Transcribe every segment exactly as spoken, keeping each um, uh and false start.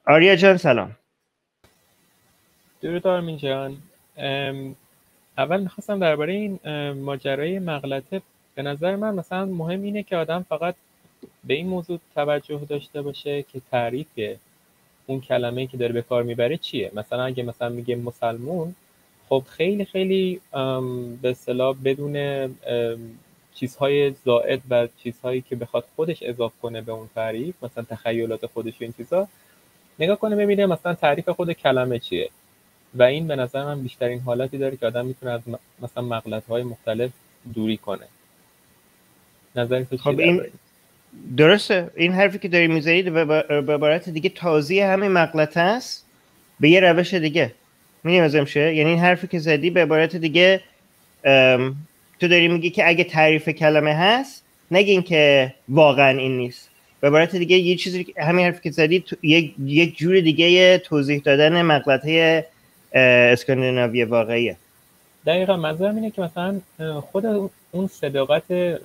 آریا جان سلام. درود آرمین جان. اول میخواستم درباره این ماجرای مغلطه، به نظر من مثلا مهم اینه که آدم فقط به این موضوع توجه داشته باشه که تعریف اون کلمه‌ای که داره به کار میبره چیه. مثلا اگه مثلا میگه مسلمون، خب خیلی خیلی به اصطلاح بدون چیزهای زائد و چیزهایی که بخواد خودش اضافه کنه به اون تعریف، مثلا تخیلات خودش و این چیزا، نگاه کنه ببینه مثلا تعریف خود کلمه چیه. و این به نظر من بیشترین حالتی داره که آدم میتونه از مثلا مغلطه‌های مختلف دوری کنه. نظر تو چیه خب این درباره این؟ درسته، این حرفی که داری میزنی به عبارت دیگه توضیح همین مغلطه است به یه روش دیگه. می‌دونی مثلا چیه؟ یعنی این حرفی که زدی به عبارت دیگه تو داری میگی که اگه تعریف کلمه هست نگین که واقعا این نیست. به عبارت دیگه یه چیزی، همین حرفی که زدی یک یک جور دیگه توضیح دادن مغلطه اسکاندیناوی واقعیه. دقیقا منظورم اینه که مثلا خود اون صداقت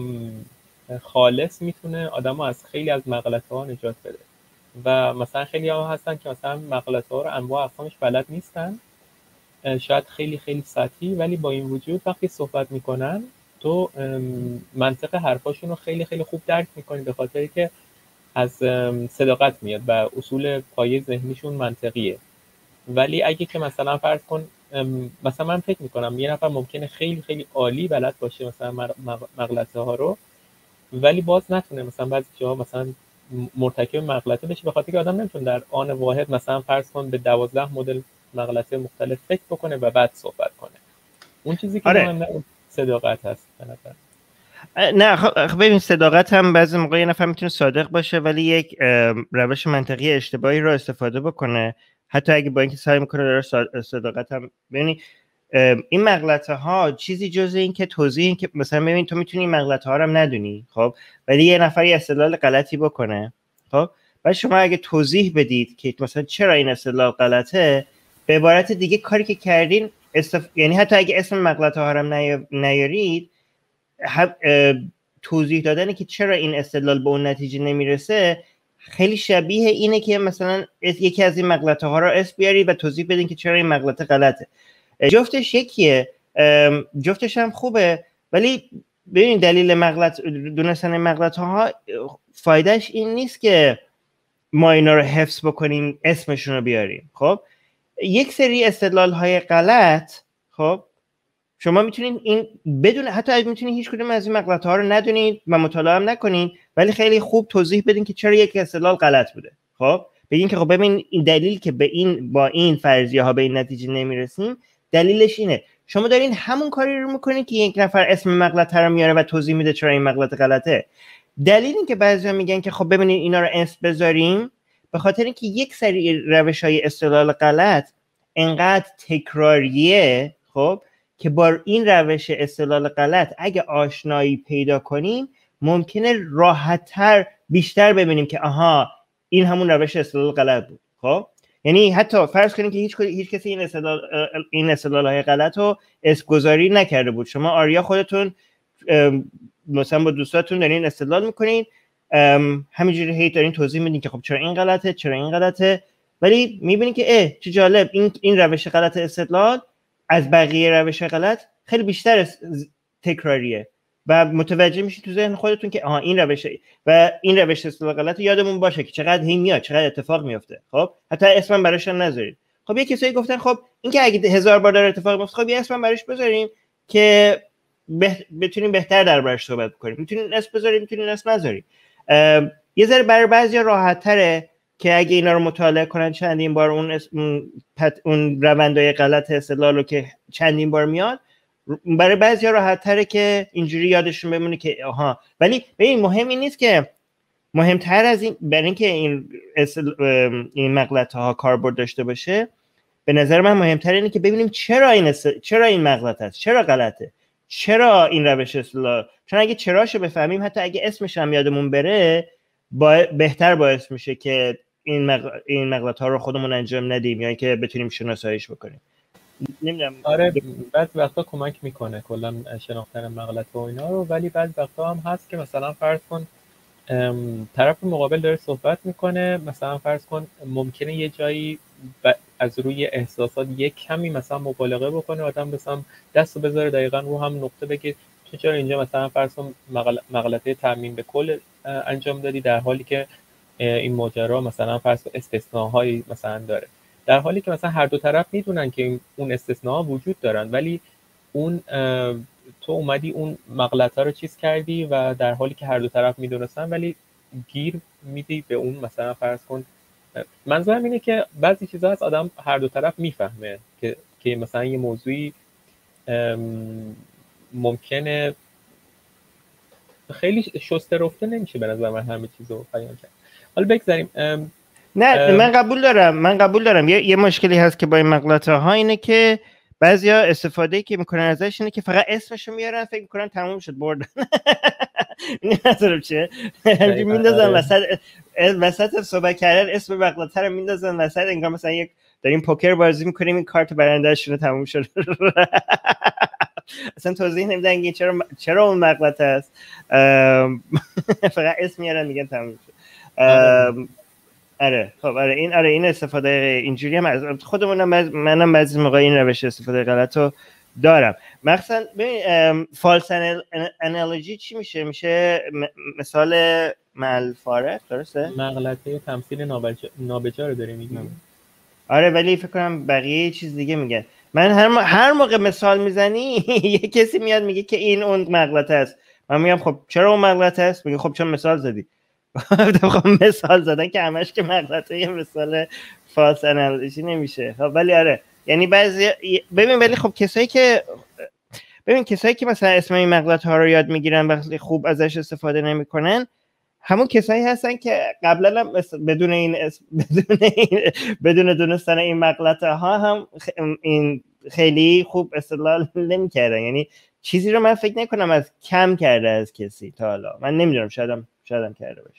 خالص میتونه آدمو از خیلی از مغلطه ها نجات بده. و مثلا خیلی ها هستن که مثلا مغلطه ها رو انواع اقسامش بلد نیستن، شاید خیلی خیلی سطحی، ولی با این وجود وقتی صحبت میکنن تو منطق حرفاشون رو خیلی خیلی خوب درک میکنی، به خاطری که از صداقت میاد و اصول پایه ذهنیشون منطقیه. ولی اگه که مثلا فرض کن، مثلا من فکر میکنم یه نفر ممکنه خیلی خیلی عالی بلد باشه مثلا مغلطه ها رو، ولی باز نتونه مثلا بعضی جاها مثلا مرتکب مغلطه بشه، به خاطر که آدم نمیتونه در آن واحد مثلا فرض کن به دوازده مدل مغلطه مختلف فکر بکنه و بعد صحبت کنه. اون چیزی که آره. مهمه صداقت هست به نظر. نه خب ببین، صداقت هم بعضی موقع یه نفر میتونه صادق باشه ولی یک روش منطقی اشتباهی رو استفاده بکنه، حتی اگه با اینکه سعی میکنه داره صداقت هم. ببینی این مغلطه ها چیزی جز این که توضیح، این که مثلا ببین تو میتونی این مغلطه ها رو هم ندونی، خب ولی یه نفر یه استدلال غلطی بکنه، خب بعد شما اگه توضیح بدید که مثلا چرا این استدلال غلطه، به عبارت دیگه کاری که کردین استف... یعنی حتی اگه اسم مغلطه ها رو هم نی... نیارید، توضیح دادن که چرا این استدلال به اون نتیجه نمیرسه خیلی شبیه اینه که مثلا یکی از این مغلطه ها رو اسم بیارید و توضیح بدین که چرا این مغلطه غلطه. جفتش یکیه، جفتش هم خوبه، ولی ببین دلیل مغلط دونستن مغلطه ها فایدهش این نیست که ما اینا رو حفظ بکنیم اسمشون رو بیاریم. خب یک سری استدلال های غلط، خب شما میتونید این بدون، حتی اگه میتونید هیچ کدوم از این مغلطه ها رو ندونید و مطالعه هم نکنید، ولی خیلی خوب توضیح بدین که چرا یک استدلال غلط بوده. خب بگین که خب ببین این دلیل که به این با این فرضیه ها به این نتیجه نمیرسیم دلیلش اینه. شما دارین همون کاری رو میکنید که یک نفر اسم مغلطه رو میاره و توضیح میده چرا این مغلطه غلطه. دلیل این که بعضیا میگن که خب ببینید اینا رو اسم بذاریم، به خاطر اینکه یک سری روش‌های استدلال غلط انقدر تکراریه، خب که با این روش استدلال غلط اگه آشنایی پیدا کنیم ممکنه راحت‌تر بیشتر ببینیم که آها این همون روش استدلال غلط بود. خب یعنی حتی فرض کنیم که هیچ هیچ کسی این استدلال این استدلال‌های غلط رو اسمگذاری نکرده بود، شما آریا خودتون مثلا با دوستاتون دارین استدلال میکنین، همینجوری هی دارین توضیح میدین که خب چرا این غلطه چرا این غلطه، ولی میبینین که اه چه جالب، این این روش غلط استدلال از بقیه روش غلط خیلی بیشتر تکراریه و متوجه میشید تو ذهن خودتون که آها این روش و این روش استدلال غلط یادمون باشه که چقدر هی میاد، چقدر اتفاق میفته. خب حتی اسمم براش نذارید. خب یه کسایی گفتن خب این که اگه هزار بار داره اتفاق میفته، خب یه اسمم براش بذاریم که بهت... بتونیم بهتر دربارش صحبت کنیم. میتونین اسم بذاریم، میتونین اسم نذاریم. یه ذره برای بعضیا راحت تره که اگه اینا رو مطالعه کنن چندین بار اون اسم پت... اون روندهای غلط استدلال رو که چندین بار میاد، برای بعضیا راحت تره که اینجوری یادشون بمونه که آها. ولی ببین مهم این نیست که مهمتر از این برای اینکه این استدل... این مغلطه ها کاربرد داشته باشه، به نظر من مهمتر اینه که ببینیم چرا این است... چرا این مغلطه است، چرا غلطه، چرا این روش استدلال. چون اگه چراشو بفهمیم، حتی اگه اسمش هم یادمون بره، با... بهتر باعث میشه که این مغ... این مغلطه ها رو خودمون انجام ندیم یا اینکه بتونیم شناساییش بکنیم. نمیدونم. آره بعضی وقتا کمک میکنه کلا شناختن مغلطه و اینا رو، ولی بعضی وقتا هم هست که مثلا فرض کن طرف مقابل داره صحبت میکنه، مثلا فرض کن ممکنه یه جایی از روی احساسات یک کمی مثلا مبالغه بکنه، آدم مثلا دستو بذاره دقیقاً رو هم نقطه بگه تو چرا اینجا مثلا فرض کن مغلطه تعمیم به کل انجام دادی، در حالی که این ماجرا مثلا فرض کن استثناهایی مثلا داره، در حالی که مثلا هر دو طرف میدونن که اون استثناها وجود دارن، ولی اون تو اومدی اون مغلطه رو چیز کردی و در حالی که هر دو طرف میدونستن ولی گیر میدی به اون مثلا فرض کن. منظورم اینه که بعضی چیزا هست آدم هر دو طرف میفهمه که که مثلا یه موضوعی ممکنه خیلی شسته رفته نمیشه به نظر من همه چیزو بیان کرد. حالا بگذاریم. نه من قبول دارم من قبول دارم یه, یه مشکلی هست که با این مغلطه ها اینه که بعضیا استفاده که میکنن ازش اینه که فقط اسمشو میارن، فکر میکنن تموم شد بردن. نظرم چیه؟ همینجوری میندازن وسط وسط صحبت کردن اسم مغلطه رو میندازن وسط، انگار مثلا یک داریم پوکر بازی میکنیم این کارت برنده‌شون تموم شد. اصلا توضیح نمیدن که چرا چرا اون مغلطه است، فقط اسم میارن میگن تموم شد. آره خب آره این آره این استفاده اینجوری هم از خودمونم منم بعضی موقع این روش استفاده غلطو دارم. مثلا ببین فالس انالوجی چی میشه؟ میشه مثال ملفارق، درسته؟ مغلطه تمثیل نابجا نابجا رو داری میگی؟ آره ولی فکر کنم بقیه چیز دیگه میگن. من هر م... هر موقع مثال میزنی یه کسی میاد میگه که این اون مغلطه است، من میگم خب چرا اون مغلطه است؟ میگه خب چون مثال زدی. خب مثال زدن که همش که مغلطه یه مثال فالس انالوجی نمیشه. خب ولی آره یعنی بعضی ببین ولی خب کسایی که ببین کسایی که مثلا اسم این مغلطه ها رو یاد میگیرن وقتی خوب ازش استفاده نمیکنن همون کسایی هستن که قبلا هم بدون این اسم بدون این بدون دونستن این مغلطه ها هم این خیلی خوب استدلال نمیکردن. یعنی چیزی رو من فکر نکنم از کم کرده از کسی تا حالا. من نمیدونم شایدم شایدم کرده باشه.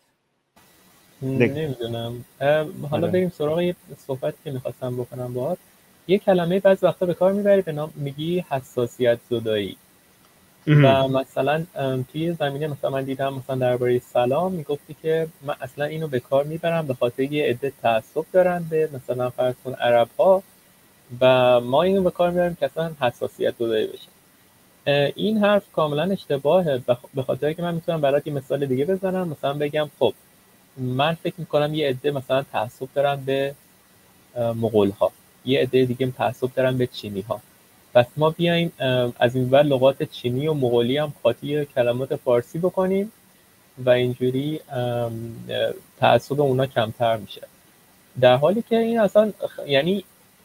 نمیدونم. حالا بریم سراغ یه صحبتی که میخواستم بکنم باهات. یه کلمه بعضی وقتا به کار میبری به نام میگی حساسیت زدایی و مثلا توی زمینه مثلا من دیدم مثلا درباره سلام میگفتی که من اصلا اینو به کار میبرم به خاطر یه عده تعصب دارن به مثلا فرض کن عرب ها و ما اینو به کار میبریم که اصلا حساسیت زدایی بشه. این حرف کاملا اشتباهه، به خاطر که من میتونم برات یه مثال دیگه بزنم. مثلا بگم خب من فکر میکنم یه عده مثلا تعصب دارن به مغول ها، یه عده دیگه تعصب دارن به چینی ها، پس ما بیایم از این ور لغات چینی و مغولی هم قاطی کلمات فارسی بکنیم و اینجوری تعصب اونا کمتر میشه، در حالی که این اصلا یعنی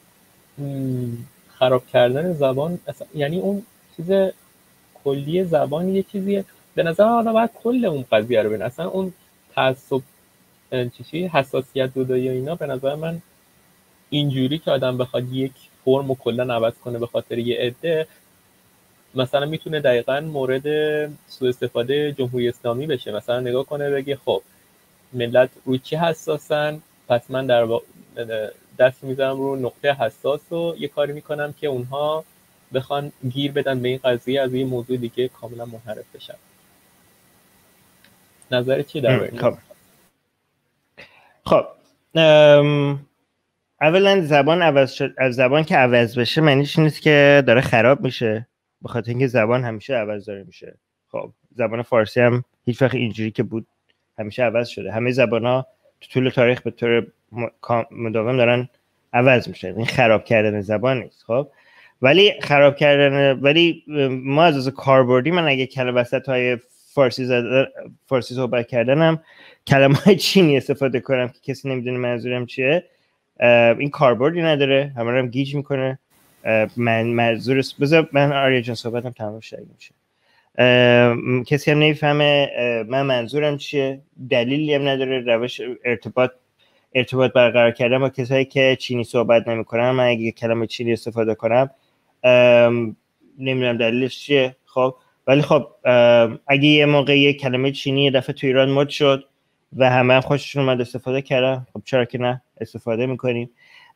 خراب کردن زبان، یعنی اون چیز کلی زبان یه چیزیه به نظر من باید کل اون قضیه رو ببین. اصلا اون تعصب چیزی حساسیت زدایی اینا به نظر من اینجوری که آدم بخواد یک فرم رو کلا عوض کنه به خاطر یه عده، مثلا میتونه دقیقاً مورد سوء استفاده جمهوری اسلامی بشه. مثلا نگاه کنه بگه خب ملت روی چی حساسن، پس من در با... دست میذارم رو نقطه حساس و یه کاری میکنم که اونها بخوان گیر بدن به این قضیه از این موضوع دیگه کاملا منحرف بشن. نظر چی درباره این؟ خب خب ام... اولا زبان عوض شد، از زبان که عوض بشه معنیش نیست که داره خراب میشه، به خاطر اینکه زبان همیشه عوض داره میشه. خب زبان فارسی هم هیچ وقت اینجوری که بود همیشه عوض شده. همه زبان‌ها تو طول تاریخ به طور مداوم دارن عوض میشه. این خراب کردن زبان نیست. خب ولی خراب کردن ولی ما از از کاربردی من اگه کلمه وسط‌های فارسی زد فارسی صحبت کردنم کلمه‌های چینی استفاده کنم که کسی نمیدونه منظورم چیه، این کاربردی نداره، همه رو هم گیج میکنه. من منظور بذار من آریا جان صحبتم تمام شه میشه کسی هم نمیفهمه من منظورم چیه، دلیلی هم نداره. روش ارتباط ارتباط برقرار کردن با کسایی که چینی صحبت نمیکنن، من اگه کلمه چینی استفاده کنم نمیدونم دلیلش چیه. خب ولی خب اگه یه موقع یه کلمه چینی یه دفعه تو ایران مد شد و همه هم خوششون اومد استفاده کردن، خب چرا که نه استفاده میکنیم.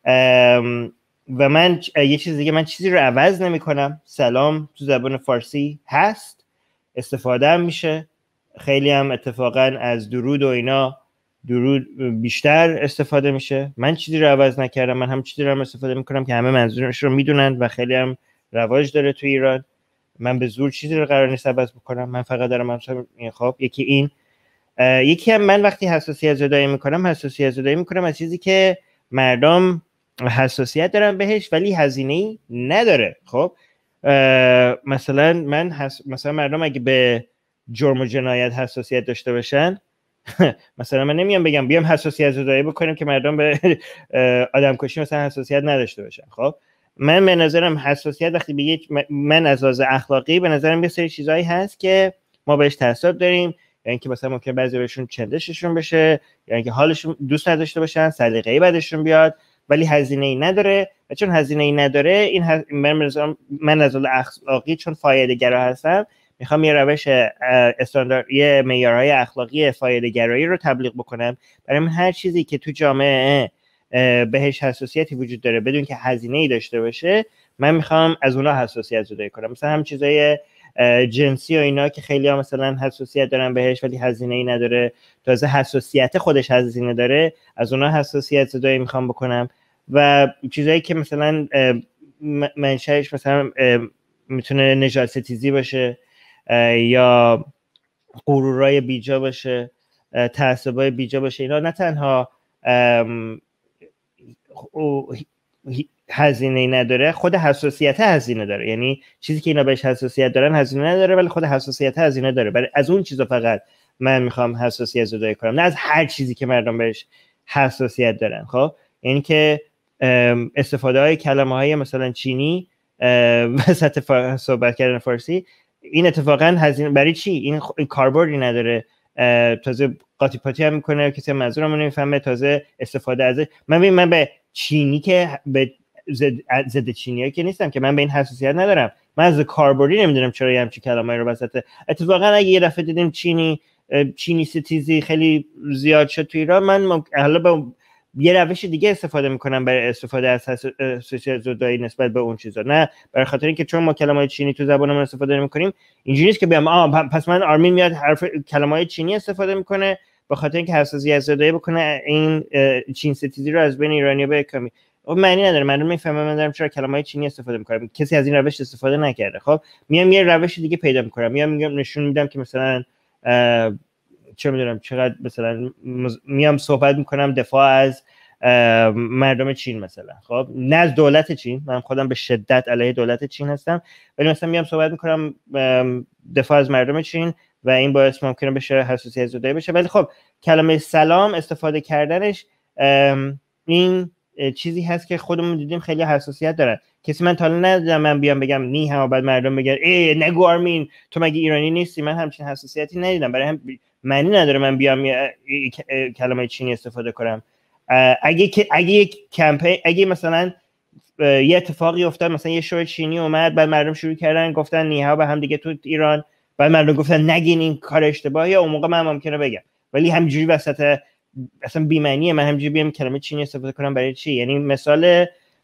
و من یه چیز دیگه، من چیزی رو عوض نمی کنم. سلام تو زبان فارسی هست، استفاده هم میشه خیلی هم اتفاقا از درود و اینا درود بیشتر استفاده میشه. من چیزی رو عوض نکردم، من هم چیزی رو هم استفاده میکنم که همه منظورش رو میدونن و خیلی هم رواج داره تو ایران. من به زور چیزی رو قرار نیست عوض بکنم، من فقط دارم مثلا خب یکی این یکی هم من وقتی حساسیت زدایی میکنم حساسیت زدایی میکنم از چیزی که مردم حساسیت دارن بهش ولی هزینه‌ای نداره. خب مثلا من حس... مثلا مردم اگه به جرم و جنایت حساسیت داشته باشن مثلا من نمیام بگم بیام حساسیت زدایی بکنیم که مردم به آدم کشی مثلا حساسیت نداشته باشن. خب من به نظرم حساسیت وقتی به یک من از لحاظ اخلاقی به نظرم یه سری چیزایی هست که ما بهش تعصب داریم، یعنی اینکه مثلا ممکن بعضی بهشون چندششون بشه یا یعنی اینکه حالشون دوست نداشته باشن، سلیقه‌ای بعدشون بیاد ولی هزینه‌ای نداره. و چون هزینه‌ای نداره این هز... من من از لحاظ اخلاقی چون فایده گرا هستم میخوام یه روش استاندارد یه معیارهای اخلاقی فایده گرایی رو تبلیغ بکنم. برای من هر چیزی که تو جامعه بهش حساسیتی وجود داره بدون که هزینه‌ای داشته باشه من میخوام از اونها حساسیت زدایی کنم. مثلا هم چیزای جنسی و اینا که خیلی ها مثلا حساسیت دارن بهش ولی هزینه‌ای نداره، تازه حساسیت خودش هزینه داره، از اونها حساسیت زدایی میخوام بکنم. و چیزایی که مثلا منشأش مثلا میتونه نژاد ستیزی باشه یا غرورای بیجا باشه، تعصبای بیجا باشه، اینا نه تنها هزینه نداره، خود حساسیت هزینه داره. یعنی چیزی که اینا بهش حساسیت دارن هزینه نداره ولی خود حساسیت هزینه داره. برای از اون چیزا فقط من میخوام حساسیت زدایی کنم، نه از هر چیزی که مردم بهش حساسیت دارن. خب یعنی که استفاده های کلمه های مثلا چینی وسط صحبت کردن فارسی این اتفاقا هزینه برای چی؟ این, این کاربردی نداره، تازه قاطی پاتی هم میکنه، کسی منظورمو نمیفهمه، تازه استفاده ازش. من ببین من به چینی که به ضد ضد چینیایی که نیستم که من به این حساسیت ندارم، من از کاربردی نمیدونم چرا یه همچین کلمه‌ای رو وسط. اتفاقا اگه یه دفعه دیدیم چینی چینی ستیزی خیلی زیاد شد تو ایران، من حالا به یه روش دیگه استفاده میکنم برای استفاده از حساسیت زدایی نسبت به اون چیزا، نه برای خاطر اینکه چون ما کلمه‌های چینی تو زبانمون استفاده نمی‌کنیم اینجوری نیست که بیام آ پس من آرمین میاد حرف کلمه‌های چینی استفاده میکنه به خاطر اینکه حساسیت زدایی بکنه این چین ستیزی رو از بین ایرانی‌ها بکنه. خب معنی نداره، من نمیفهمم من دارم چرا کلمه‌های چینی استفاده میکنم، کسی از این روش استفاده نکرده. خب میام یه روش دیگه پیدا میکنم، میام میگم نشون میدم که مثلا چه میدونم چقدر مثلا میام صحبت میکنم دفاع از مردم چین مثلا، خب نه از دولت چین، من خودم به شدت علیه دولت چین هستم ولی مثلا میام صحبت میکنم دفاع از مردم چین و این باعث ممکنه بشه حساسیت زدایی بشه. ولی خب کلمه سلام استفاده کردنش این چیزی هست که خودمون دیدیم خیلی حساسیت دارن. کسی من تا حالا ندیدم من بیام بگم نی هم و بعد مردم بگن ای نگو آرمین تو مگه ایرانی نیستی. من همچین حساسیتی ندیدم، برای هم معنی نداره من بیام کلمه چینی استفاده کنم. اگه اگه یک کمپین اگه مثلا یه اتفاقی افتاد، مثلا یه شو چینی اومد بعد مردم شروع کردن گفتن نی ها به هم دیگه تو ایران، بعد مردم گفتن نگین این کار اشتباهیه، اون موقع من ممکنه بگم. ولی همینجوری وسط اصلا بی معنیه من همینجوری بیام کلمه چینی استفاده کنم برای چی؟ یعنی مثال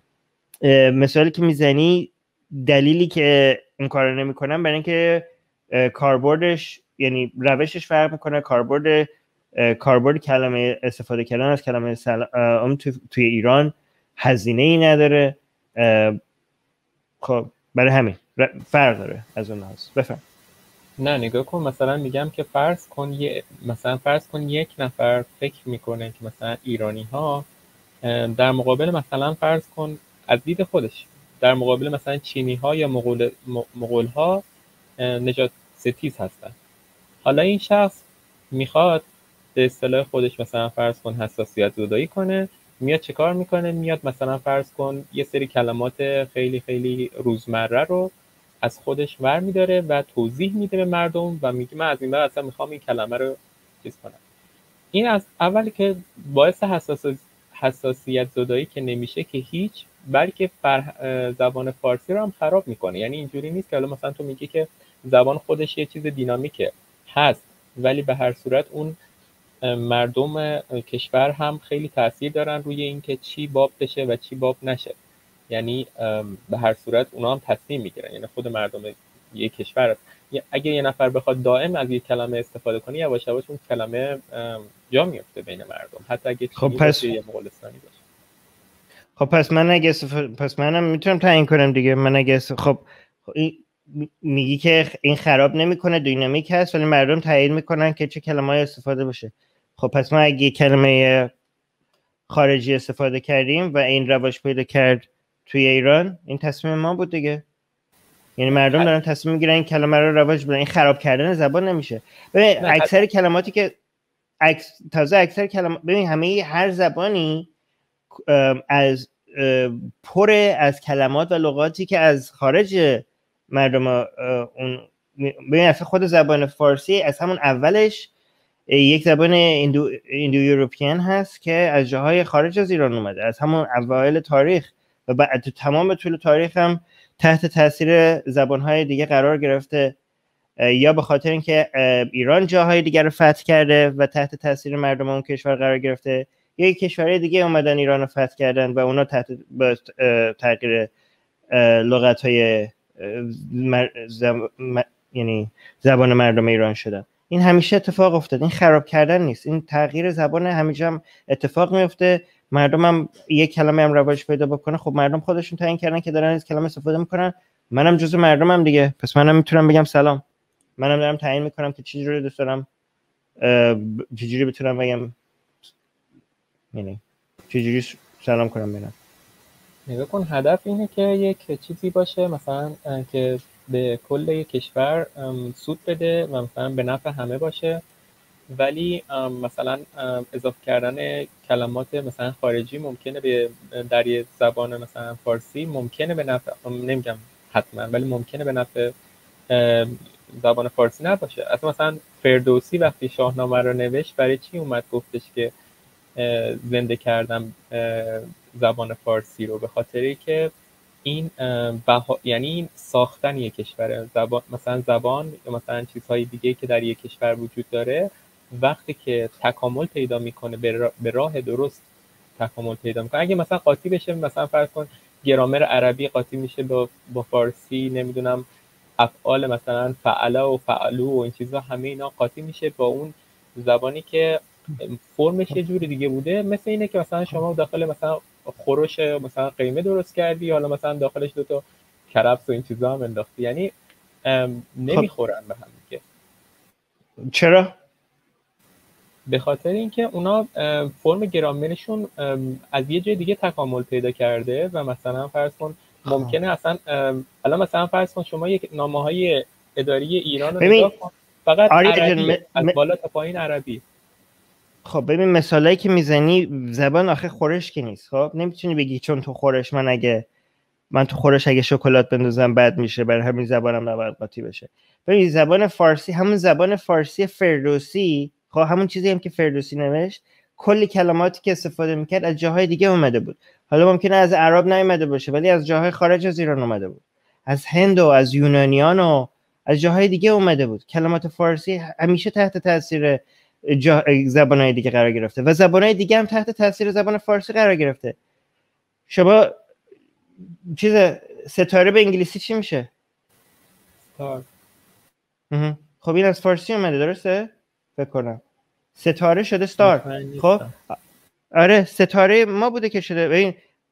مثالی که میزنی دلیلی که این کارو نمیکنم برای اینکه کاربردش یعنی روشش فرق میکنه، کاربرد کاربرد کلمه استفاده کردن از کلمه سلام تو توی ایران هزینه ای نداره. خب برای همین فرق داره از اون لحاظ. بفهم. نه نگاه کن، مثلا میگم که فرض کن یه مثلا فرض کن یک نفر فکر میکنه که مثلا ایرانی ها در مقابل مثلا فرض کن از دید خودش در مقابل مثلا چینی ها یا مغول مغول ها نجات ستیز هستن. حالا این شخص میخواد به اصطلاح خودش مثلا فرض کن حساسیت زدایی کنه، میاد چه کار میکنه؟ میاد مثلا فرض کن یه سری کلمات خیلی خیلی روزمره رو از خودش ور میداره و توضیح میده به مردم و میگه من از این بعد اصلا میخوام این کلمه رو چیز کنم. این از اولی که باعث حساس حساسیت زدایی که نمیشه که هیچ، بلکه فر... زبان فارسی رو هم خراب میکنه. یعنی اینجوری نیست که حالا مثلا تو میگی که زبان خودش یه چیز دینامیکه هست، ولی به هر صورت اون مردم کشور هم خیلی تاثیر دارن روی اینکه چی باب بشه و چی باب نشه. یعنی به هر صورت اونا هم تصمیم میگیرن، یعنی خود مردم یک کشور. اگه یه نفر بخواد دائم از یک کلمه استفاده کنه، یواش یواش اون کلمه جا میفته بین مردم، حتی اگه خب چینی پس... باشه یا مغولستانی باشه. خب پس من اگه استف... پس منم میتونم تعیین کنم دیگه. من اگه است... خب این... میگی که این خراب نمیکنه، دینامیک هست، ولی مردم تعیین میکنن که چه کلمه‌ای استفاده بشه. خب پس ما اگه کلمه خارجی استفاده کردیم و این رواج پیدا کرد توی ایران، این تصمیم ما بود دیگه. یعنی مردم دارن تصمیم میگیرن این کلمه رو رواج بدن. این خراب کردن زبان نمیشه. ببین اکثر کلماتی که اکس... تازه اکثر کلمات، ببین همه هر زبانی از پر از کلمات و لغاتی که از خارج مردم اون، ببین اصلا خود زبان فارسی از همون اولش یک زبان ایندو ایندو یوروپیان هست که از جاهای خارج از ایران اومده، از همون اوایل تاریخ و بعد تو تمام طول تاریخ هم تحت تاثیر زبان‌های دیگه قرار گرفته، یا به خاطر اینکه ایران جاهای دیگر رو فتح کرده و تحت تاثیر مردم اون کشور قرار گرفته، یا یک کشورهای دیگه اومدن ایران رو فتح کردن و اونا تحت تغییر لغت‌های زب... یعنی زبان مردم ایران شدن. این همیشه اتفاق افتاد، این خراب کردن نیست، این تغییر زبان همیشه هم اتفاق میفته. مردم هم یک کلمه هم رواج پیدا بکنه، خب مردم خودشون تعیین کردن که دارن از کلمه استفاده میکنن، منم جزو مردمم دیگه، پس منم میتونم بگم سلام. منم دارم تعیین میکنم که چه جوری دوست دارم، چه جوری بتونم بگم، یعنی چه جوری سلام کنم بینم. نگاه کن، هدف اینه که یک چیزی باشه مثلا که به کل یک کشور سود بده و مثلا به نفع همه باشه، ولی مثلا اضافه کردن کلمات مثلا خارجی ممکنه به در یه زبان مثلا فارسی ممکنه به نفع، نمیگم حتما، ولی ممکنه به نفع زبان فارسی نباشه. اصلا مثلا فردوسی وقتی شاهنامه رو نوشت، برای چی اومد گفتش که زنده کردم زبان فارسی رو؟ به خاطری که این بها... یعنی ساختن یک کشور، زبان مثلا زبان یا مثلا چیزهای دیگه که در یک کشور وجود داره، وقتی که تکامل پیدا میکنه به, را... به راه درست تکامل پیدا میکنه. اگه مثلا قاطی بشه، مثلا فرض کن گرامر عربی قاطی میشه با با فارسی، نمیدونم افعال مثلا فعله و فعلو و این چیزا، همه اینا قاطی میشه با اون زبانی که فرمش یه جوری دیگه بوده. مثل اینه که مثلا شما داخل مثلا خورش مثلا قیمه درست کردی، حالا مثلا داخلش دو تا کرفس و این چیزا هم انداختی، یعنی نمیخورن به هم دیگه. چرا؟ به خاطر اینکه اونا فرم گرامرشون از یه جای دیگه تکامل پیدا کرده و مثلا فرض کن ممکنه اصلا الان مثلا فرض کن شما یک نامه‌های اداری ایران رو نگاه کن، فقط عربی م... از بالا تا پایین عربی. خب ببین مثالایی که میزنی، زبان آخه خورش که نیست. خب نمیتونی بگی چون تو خورش، من اگه من تو خورش اگه شکلات بندازم بد میشه، برای همین زبانم نباید قاطی بشه. ببین زبان فارسی، همون زبان فارسی فردوسی، خب همون چیزی هم که فردوسی نوشت، کلی کلماتی که استفاده میکرد از جاهای دیگه اومده بود. حالا ممکنه از عرب نیومده باشه، ولی از جاهای خارج از ایران اومده بود، از هند و از یونانیان و از جاهای دیگه اومده بود. کلمات فارسی همیشه تحت تاثیر جا... زبانهای دیگه قرار گرفته و زبانهای دیگه هم تحت تاثیر زبان فارسی قرار گرفته. شما چیز ستاره به انگلیسی چی میشه؟ ستار. خب این از فارسی اومده، درسته؟ فکر کنم ستاره شده استار. خب آره ستاره ما بوده که شده. ببین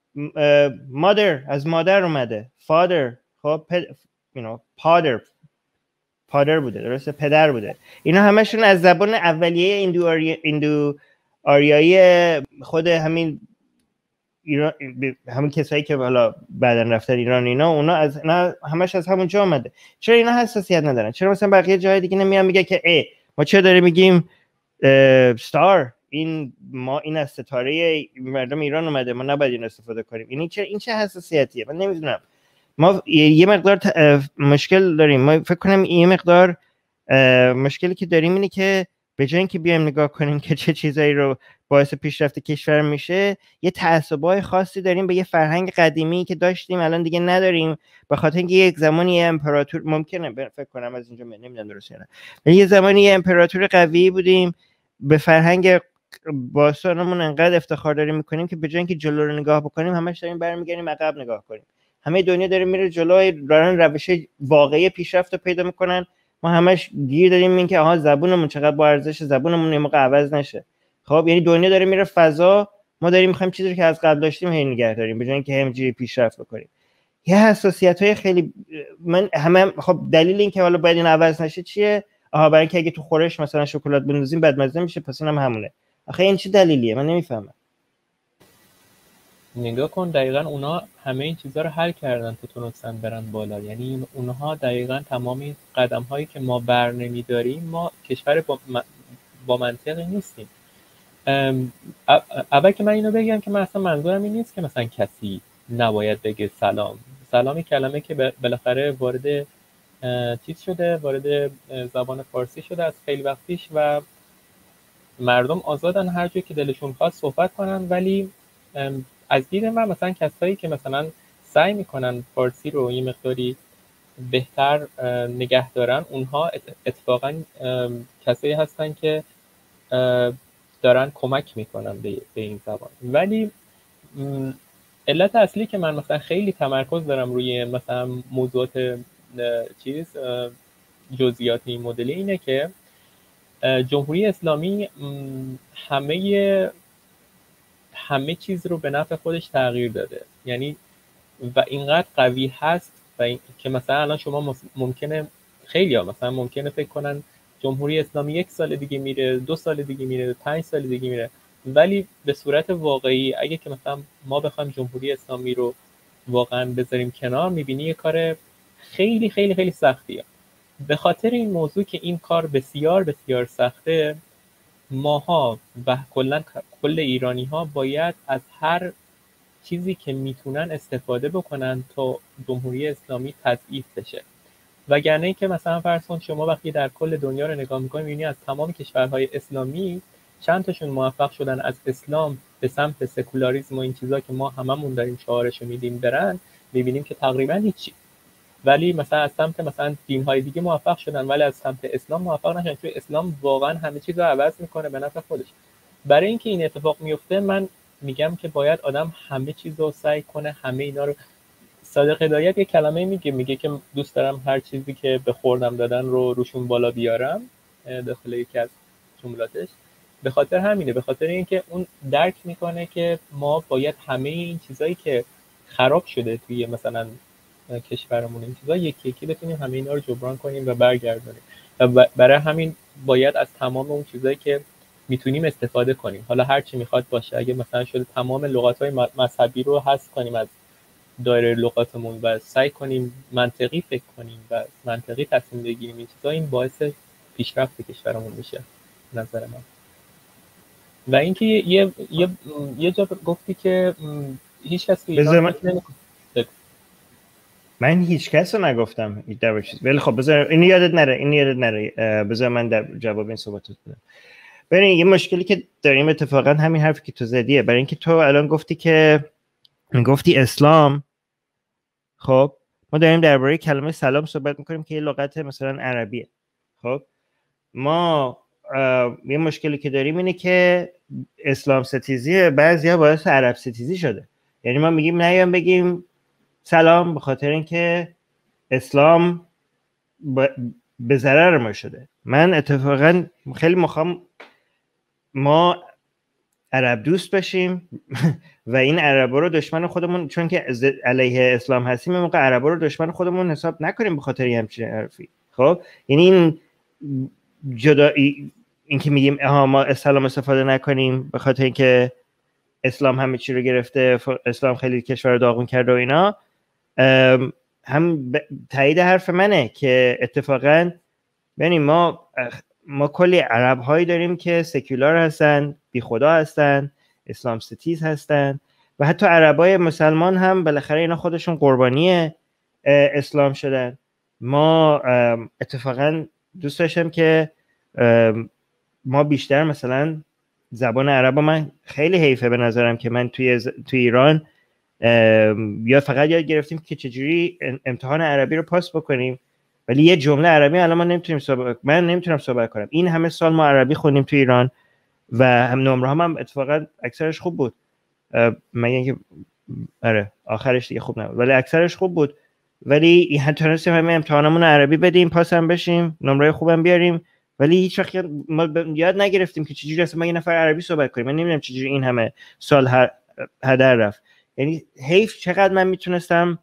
مادر از مادر اومده، فادر، خب پد... you know پادر پادر بوده، درسته؟ پدر بوده. اینا همشون از زبان اولیه ایندو آری... ایندو آریایی خود همین ایران، همون کسایی که حالا بعدن رفتن ایران، اینا اونا از اینا همش از همون جا اومده. چرا اینا حساسیت ندارن؟ چرا مثلا بقیه جای دیگه نمیان میگه که ای ما چرا داریم میگیم ستار، این ما این از ستاره مردم ایران اومده، ما نباید این استفاده کنیم؟ این چه این چه حساسیتیه؟ من نمیدونم. ما یه مقدار مشکل داریم. ما فکر کنم یه مقدار مشکلی که داریم اینه که به جای اینکه بیایم نگاه کنیم که چه چیزایی رو باعث پیشرفت کشور میشه، یه تعصبای خاصی داریم به یه فرهنگ قدیمی که داشتیم الان دیگه نداریم، به خاطر اینکه یک زمانی یه امپراتور، ممکنه فکر کنم از اینجا نمیدونم درسته نه، ولی یه زمانی یه امپراتور قوی بودیم، به فرهنگ باستانمون انقدر افتخار داریم میکنیم که به جای اینکه جلو رو نگاه بکنیم همش داریم برمیگردیم عقب نگاه کنیم. همه دنیا داره میره جلو، دارن روش واقعی پیشرفت رو پیدا میکنن. ما همش گیر داریم این که آها زبونمون چقدر با ارزش، زبونمون یه موقع عوض نشه. خب یعنی دنیا داره میره فضا، ما داریم میخوایم چیزی رو که از قبل داشتیم هی نگه داریم به جای اینکه همینجوری پیشرفت بکنیم. یه حساسیت‌های خیلی من همه خب دلیل این که حالا باید این عوض نشه چیه؟ آها برای اینکه اگه تو خورش مثلا شکلات بندازیم بدمزه میشه، پس اینم همونه. آخه این چی دلیلیه؟ من نمیفهمم. نگاه کن دقیقاً اونا همه این چیزها رو حل کردن تو تونستن برن بالا. یعنی اونها دقیقاً تمام این قدم‌هایی که ما بر نمی‌داریم، ما کشور با, با منطقی نیستیم. اول که من اینو بگم که من اصلا منظورم این نیست که مثلا کسی نباید بگه سلام. سلامی کلمه که بالاخره وارد چیز شده، وارد زبان فارسی شده از خیلی وقت پیش و مردم آزادن هر جایی که دلشون خواست صحبت کنن. ولی از دید من مثلا کسایی که مثلا سعی میکنن فارسی رو یه مقداری بهتر نگه دارن، اونها اتفاقا کسایی هستن که دارن کمک میکنن به این زبان. ولی علت اصلی که من مثلا خیلی تمرکز دارم روی مثلا موضوعات چیز جزئیات این مدلی اینه که جمهوری اسلامی همه همه چیز رو به نفع خودش تغییر داده. یعنی و اینقدر قوی هست و این که مثلا الان شما ممکنه خیلی ها مثلا ممکنه فکر کنن جمهوری اسلامی یک سال دیگه میره، دو سال دیگه میره، پنج سال دیگه میره، ولی به صورت واقعی اگه که مثلا ما بخوایم جمهوری اسلامی رو واقعا بذاریم کنار، میبینی یه کار خیلی خیلی خیلی سختیه. به خاطر این موضوع که این کار بسیار بسیار سخته، ماها و کلا کل ایرانی ها باید از هر چیزی که میتونن استفاده بکنن تا جمهوری اسلامی تضعیف بشه. وگرنه که مثلا فرض کن شما وقتی در کل دنیا رو نگاه میکنید میبینی از تمام کشورهای اسلامی چند تاشون موفق شدن از اسلام به سمت سکولاریسم و این چیزا که ما هممون داریم شعارش رو میدیم برن، میبینیم که تقریبا هیچی. ولی مثلا از سمت مثلا دین‌های دیگه موفق شدن ولی از سمت اسلام موفق نشدن، چون اسلام واقعا همه چیز رو عوض میکنه به نفع خودش. برای اینکه این اتفاق میفته من میگم که باید آدم همه چیز رو سعی کنه، همه اینا رو. صادق هدایت یه کلمه میگه میگه که دوست دارم هر چیزی که به خوردم دادن رو روشون بالا بیارم، داخل یکی از جملاتش. به خاطر همینه، به خاطر اینکه اون درک میکنه که ما باید همه این چیزایی که خراب شده توی مثلا کشورمون این چیزا یکی یکی بتونیم همه اینا رو جبران کنیم و برگردونیم. و برای همین باید از تمام اون چیزایی که میتونیم استفاده کنیم، حالا هر چی میخواد باشه. اگه مثلا شده تمام لغات‌های مذهبی رو حذف کنیم از دایره لغاتمون و سعی کنیم منطقی فکر کنیم و منطقی تصمیم بگیریم، این چیزا این باعث پیشرفت کشورمون میشه نظر من. و اینکه یه یه یه جا گفتی که هیچ کس ایران من هیچ کس رو نگفتم در چیز. ولی خب بذار اینو یادت نره اینو یادت نره بذار من در جواب این صحبتت بدم. ببین یه مشکلی که داریم اتفاقا همین حرفی که تو زدیه. برای اینکه تو الان گفتی که میگفتی اسلام، خب ما داریم درباره کلمه سلام صحبت میکنیم که یه لغت مثلا عربیه. خب ما یه مشکلی که داریم اینه که اسلام ستیزی بعضیا باعث عرب ستیزی شده. یعنی ما میگیم نیام بگیم سلام به خاطر اینکه اسلام به ضرر ما شده. من اتفاقا خیلی مخوام ما عرب دوست باشیم و این عربا رو دشمن خودمون، چون که علیه اسلام هستیم، موقع عربا رو دشمن خودمون حساب نکنیم به خاطر همچین حرفی. خب یعنی این جدا این که میگیم آها ما اسلام استفاده نکنیم به خاطر اینکه اسلام همه چی رو گرفته، اسلام خیلی کشور رو داغون کرده و اینا، هم تایید حرف منه که اتفاقا یعنی ما ما کلی عرب هایی داریم که سکولار هستن، بی خدا هستن، اسلام ستیز هستن و حتی عربای مسلمان هم بالاخره اینا خودشون قربانی اسلام شدن. ما اتفاقا دوست داشتم که ما بیشتر مثلا زبان عرب، من خیلی حیفه به نظرم که من توی توی ایران یا فقط یاد گرفتیم که چجوری امتحان عربی رو پاس بکنیم ولی یه جمله عربی الان ما نمیتونیم صحبت من نمیتونم صحبت کنم. این همه سال ما عربی خوندیم توی ایران و هم نمره هم, هم اتفاقا اکثرش خوب بود، مگه اینکه آره آخرش دیگه خوب نبود ولی اکثرش خوب بود. ولی حتی تونستیم همه امتحانمون عربی بدیم، پاس هم بشیم، نمره خوبم بیاریم، ولی هیچ وقت ما یاد نگرفتیم که چجوری اصلا ما یه نفر عربی صحبت کنیم. من نمیدونم چجوری این همه سال هدر رفت. یعنی حیف چقدر من میتونستم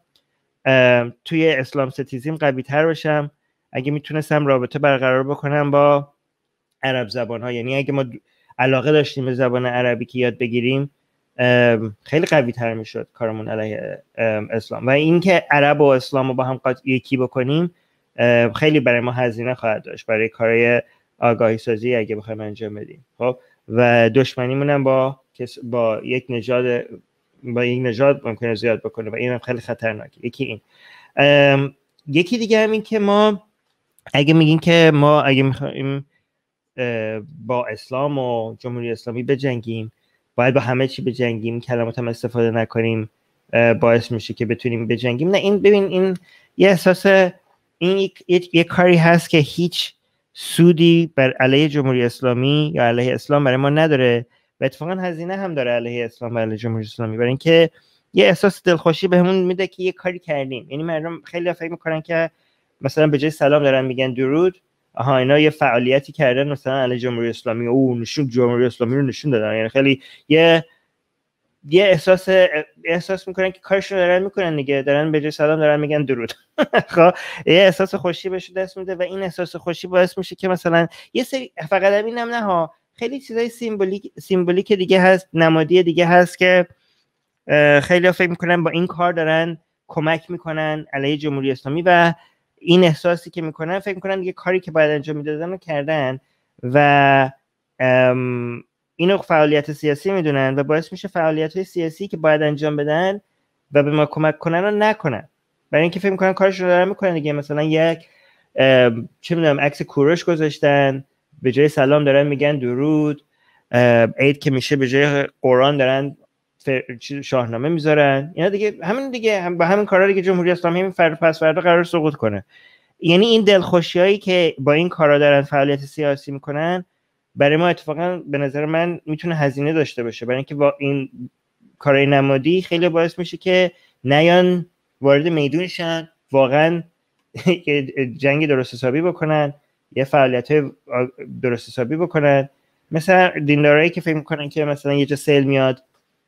توی اسلام ستیزم قوی تر باشم اگه میتونستم رابطه برقرار بکنم با عرب زبان ها. یعنی اگه ما علاقه داشتیم به زبان عربی که یاد بگیریم خیلی قوی تر میشد کارمون علیه اسلام. و اینکه عرب و اسلام رو با هم یکی بکنیم خیلی برای ما هزینه خواهد داشت برای کارهای آگاهی سازی اگه بخوایم انجام بدیم. خب و دشمنیمون هم با با یک نژاد با یک نژاد ممکنه زیاد بکنه و این هم خیلی خطرناکه. یکی این. یکی دیگه هم این که ما اگه میگیم که ما اگه میخوایم با اسلام و جمهوری اسلامی بجنگیم باید با همه چی بجنگیم، کلمات هم استفاده نکنیم باعث میشه که بتونیم بجنگیم. نه، این ببین این یه احساس این یک, یک،, یک کاری هست که هیچ سودی بر علیه جمهوری اسلامی یا علیه اسلام برای ما نداره و اتفاقا هزینه هم داره علیه اسلام و علیه جمهوری اسلامی، برای اینکه یه احساس دلخوشی بهمون میده که یه کاری کردیم. یعنی مردم خیلی فکر میکنن که مثلا به جای سلام دارن میگن درود، آها اینا یه فعالیتی کردن مثلا علیه جمهوری اسلامی، او نشون جمهوری اسلامی رو نشون دادن. یعنی خیلی یه یه احساس احساس میکنن که کارشون دارن میکنن دیگه، دارن به جای سلام دارن میگن درود. خب یه احساس خوشی بهش دست میده و این احساس خوشی باعث میشه که مثلا یه سری فقط همینم نه ها، خیلی چیزای سیمبولیک سیمبولیک دیگه هست، نمادی دیگه هست که خیلی فکر میکنن با این کار دارن کمک میکنن علیه جمهوری اسلامی و این احساسی که میکنن فکر میکنن دیگه کاری که باید انجام میدادن رو کردن و اینو فعالیت سیاسی میدونن و باعث میشه فعالیت‌های سیاسی که باید انجام بدن و به ما کمک کنن رو نکنن، برای اینکه فکر میکنن کارشون رو دارن میکنن دیگه. مثلا یک چه میدونم عکس کوروش گذاشتن، به جای سلام دارن میگن درود، عید که میشه به جای قرآن دارن شاهنامه میذارن. اینا دیگه همین دیگه هم با همین کارا دیگه جمهوری اسلامی همین فردا پس فردا قرار سقوط کنه. یعنی این دلخوشیایی که با این کارا دارن فعالیت سیاسی میکنن برای ما اتفاقا به نظر من میتونه هزینه داشته باشه، برای اینکه با این کارهای نمادی خیلی باعث میشه که نیان وارد میدون شن، واقعا جنگ درست حسابی بکنن، یه فعالیت‌های درست حسابی بکنن. مثلا دیندارایی که فکر میکنن که مثلا یه جا سیل میاد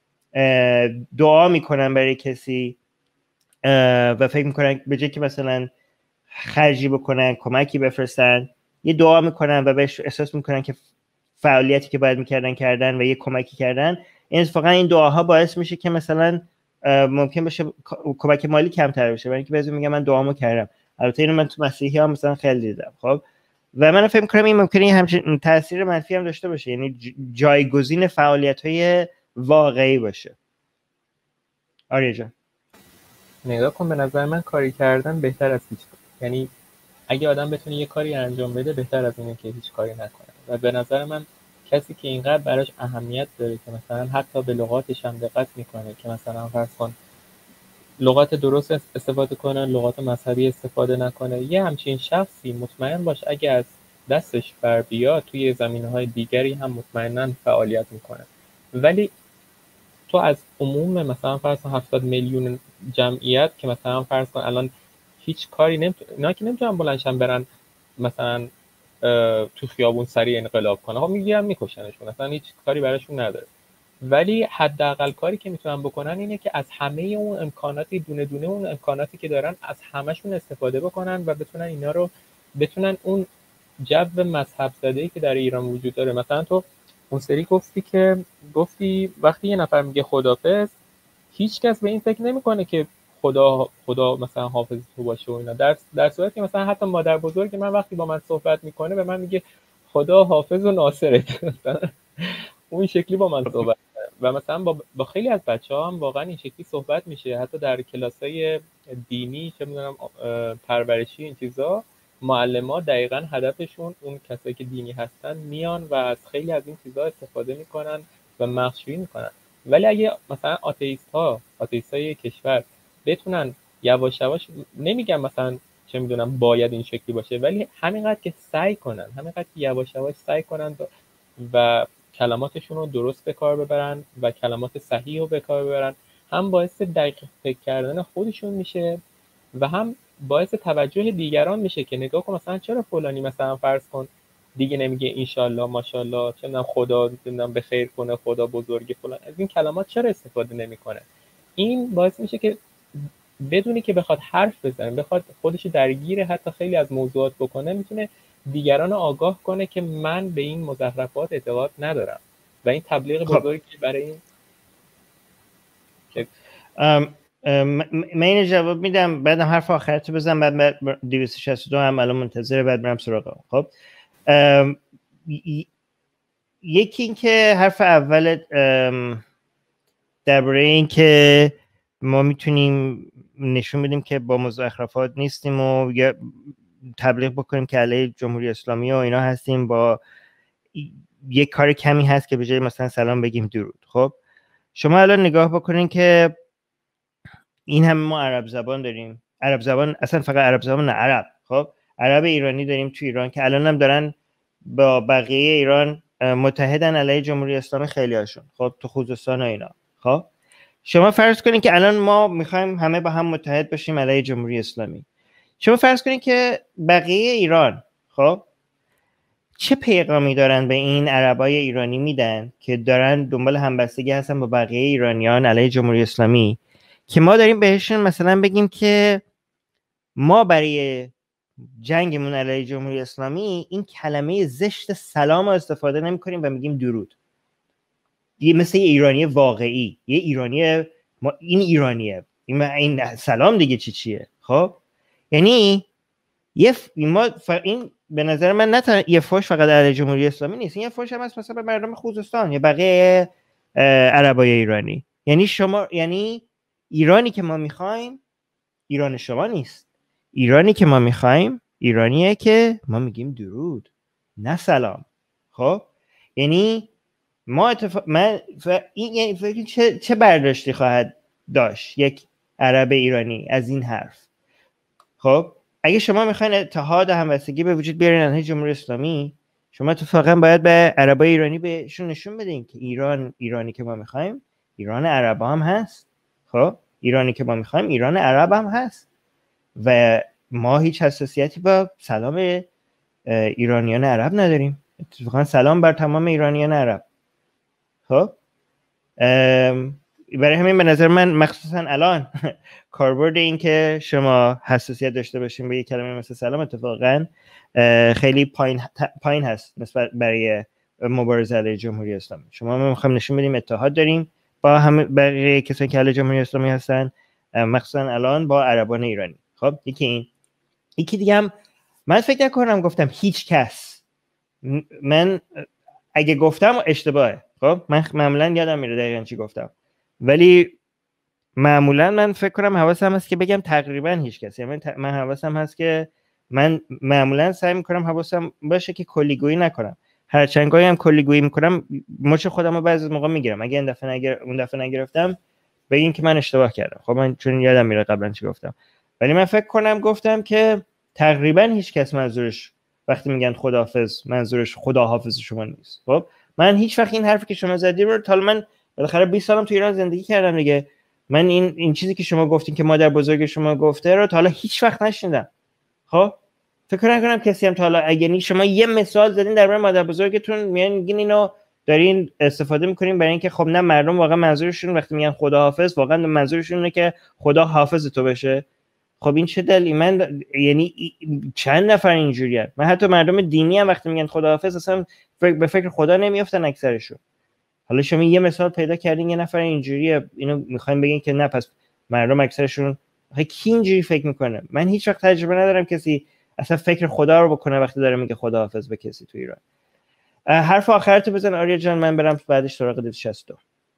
دعا میکنن برای کسی و فکر میکنن به جای که مثلا خرجی بکنن کمکی بفرستن یه دعا میکنن و بهش احساس میکنن که فعالیتی که باید میکردن کردن و یه کمکی کردن. این اتفاقا این دعاها باعث میشه که مثلا ممکن باشه کمک مالی کمتر بشه، برای اینکه بعضی میگن من دعامو کردم. البته اینو من تو مسیحی ها مثلا خیلی دیدم. خب و من فکر میکنم این ممکنه همچین تاثیر منفی هم داشته باشه، یعنی جایگزین فعالیت‌های واقعی باشه. آریا جان نگاه کن، به نظر من کاری کردن بهتر از هیچ کاری. یعنی اگه آدم بتونه یه کاری انجام بده بهتر از اینه که هیچ کاری نکنه. و به نظر من کسی که اینقدر براش اهمیت داره که مثلا حتی به لغاتش هم دقت میکنه که مثلا فرض کن لغات درست استفاده کنه، لغات مذهبی استفاده نکنه، یه همچین شخصی مطمئن باش اگه از دستش بر بیاد توی زمینه‌های دیگری هم مطمئناً فعالیت میکنه. ولی تو از عموم مثلا فرض کن هفتاد میلیون جمعیت که مثلا فرض کن الان هیچ کاری نمیتونن، اینا که نمیتونن بلندشن برن مثلا تو خیابون سریع انقلاب کنن، ها میگیرن میکشنشون، مثلا هیچ کاری براشون نداره. ولی حداقل کاری که میتونن بکنن اینه که از همه اون امکاناتی دونه دونه اون امکاناتی که دارن از همشون استفاده بکنن و بتونن اینا رو بتونن اون جو مذهب زده‌ای که در ایران وجود داره. مثلا تو اون سری گفتی که گفتی وقتی یه نفر میگه خدافظ هیچ کس به این فکر نمیکنه که خدا خدا مثلا حافظ تو باشه و اینا، در در صورتی که مثلا حتی مادر بزرگ من وقتی با من صحبت میکنه به من میگه خدا حافظ و ناصرت، مثلا اون شکلی با من صحبت و مثلا با, با خیلی از بچه‌ها هم واقعا این شکلی صحبت میشه. حتی در کلاسای دینی چه میدونم پرورشی این چیزا معلم‌ها دقیقاً هدفشون اون کسایی که دینی هستن میان و از خیلی از این چیزا استفاده میکنن و مخشویی میکنن. ولی اگه مثلا آتئیست‌ها آتئیستای کشور بتونن یواش یواش، نمیگم مثلا چه میدونم باید این شکلی باشه، ولی همینقدر که سعی کنن، همینقدر که یواش یواش سعی کنن و کلماتشون رو درست به کار ببرن و کلمات صحیح رو به کار ببرن، هم باعث دقیق فکر کردن خودشون میشه و هم باعث توجه دیگران میشه که نگاه کن مثلا چرا فلانی مثلا فرض کن دیگه نمیگه انشالله ماشاءالله، چه میدونم خدا نمیدونم به خیر کنه، خدا بزرگه فلان، از این کلمات چرا استفاده نمیکنه؟ این باعث میشه که بدونی که بخواد حرف بزنه، بخواد خودش درگیر حتی خیلی از موضوعات بکنه، میتونه دیگران رو آگاه کنه که من به این مزخرفات اعتقاد ندارم و این تبلیغ بزرگی برای این که ام ام من این جواب میدم، بعدم حرف آخرتو بزن، بعد دویست و شصت و دو هم الان منتظره، بعد برم سراغ. خب یکی این که حرف اول درباره این که ما میتونیم نشون بدیم که با مزخرفات نیستیم و یا تبلیغ بکنیم که علیه جمهوری اسلامی و اینا هستیم، با یک کار کمی هست که به جای مثلا سلام بگیم درود. خب شما الان نگاه بکنین که این هم ما عرب زبان داریم، عرب زبان اصلا فقط عرب زبان نه، عرب، خب عرب ایرانی داریم تو ایران که الان هم دارن با بقیه ایران متحدن علیه جمهوری اسلامی، خیلی هاشون، خب تو خوزستان و اینا. خب شما فرض کنین که الان ما میخوایم همه با هم متحد باشیم علیه جمهوری اسلامی. شما فرض کنین که بقیه ایران خب چه پیغامی دارن به این عربای ایرانی میدن که دارن دنبال همبستگی هستن با بقیه ایرانیان علیه جمهوری اسلامی، که ما داریم بهشون مثلا بگیم که ما برای جنگمون علیه جمهوری اسلامی این کلمه زشت سلام رو استفاده نمی کنیم و میگیم درود. یه مثل یه ایرانی واقعی، یه ایرانی ما این ایرانیه، این, این سلام دیگه چی چیه؟ خب یعنی یه ف... ما ف... این به نظر من نه تا... یه فوش فقط علیه جمهوری اسلامی نیست، این یه فوش هم هست مثلا به مردم خوزستان یا بقیه عربای ایرانی. یعنی شما، یعنی ایرانی که ما میخوایم ایران شما نیست، ایرانی که ما میخوایم ایرانیه که ما میگیم درود نه سلام. خب یعنی ما اتفاق من ف... این یعنی فکر چه چه برداشتی خواهد داشت یک عرب ایرانی از این حرف؟ خب اگه شما میخواین اتحاد و همبستگی به وجود بیارین علیه جمهوری اسلامی، شما اتفاقا باید به عربای ایرانی بهشون نشون بدین که ایران ایرانی که ما میخوایم ایران عرب هم هست. خب ایرانی که ما میخوایم ایران عرب هم هست و ما هیچ حساسیتی با سلام ایرانیان عرب نداریم، اتفاقا سلام بر تمام ایرانیان عرب. خب برای همین به نظر من مخصوصا الان کاربرد این که شما حساسیت داشته باشین به یک کلمه مثل سلام اتفاقا خیلی پایین پایین هست نسبت برای مبارزه علیه جمهوری اسلامی. شما ما میخوایم نشون بدیم اتحاد داریم با همه بقیه کسانی که علیه جمهوری اسلامی هستن، مخصوصا الان با عربان ایرانی. خب یکی این. یکی دیگه هم من فکر نکنم گفتم هیچ کس، من اگه گفتم اشتباهه. خب من معمولا یادم میره دقیقاً چی گفتم، ولی معمولا من فکر کنم حواسم هست که بگم تقریبا هیچ کسی. من, ت... من حواسم هست که من معمولا سعی میکنم حواسم باشه که کلیگویی نکنم. هر چند گاهی هم کلیگویی میکنم مچ خودم رو بعضی موقع میگیرم. اگه این دفعه نگر... اون دفعه نگرفتم بگین که من اشتباه کردم. خب من چون یادم میره قبلا چی گفتم، ولی من فکر کنم گفتم که تقریبا هیچ کس منظورش وقتی میگن خداحافظ منظورش خداحافظ شما نیست. خب من هیچ وقت این حرفی که شما زدی رو، تا من بالاخره بیست سالم تو ایران زندگی کردم دیگه، من این این چیزی که شما گفتین که مادر بزرگ شما گفته رو تا حالا هیچ وقت نشنیدم. خب فکر نکنم کسی هم تا حالا، اگه شما یه مثال زدین درباره مادر بزرگتون میان میگین اینو دارین استفاده میکنین برای اینکه خب نه مردم واقعا منظورشون وقتی میگن خداحافظ واقعا منظورشون اینه که خدا حافظ تو بشه. خب این چه دلیلی؟ من یعنی چند نفر اینجوریه؟ من حتی مردم دینی هم وقتی میگن خداحافظ اصلا به فکر خدا نمیافتن اکثرشون. حالا شما یه مثال پیدا کردین یه نفر اینجوریه، اینو میخواین بگین که نه پس مردم اکثرشون کی اینجوری فکر میکنه؟ من هیچ وقت تجربه ندارم کسی اصلا فکر خدا رو بکنه وقتی داره میگه خداحافظ به کسی تو ایران. حرف آخرتو بزن آریا جان، من برم بعدش سراغ دویست و شصت و دو.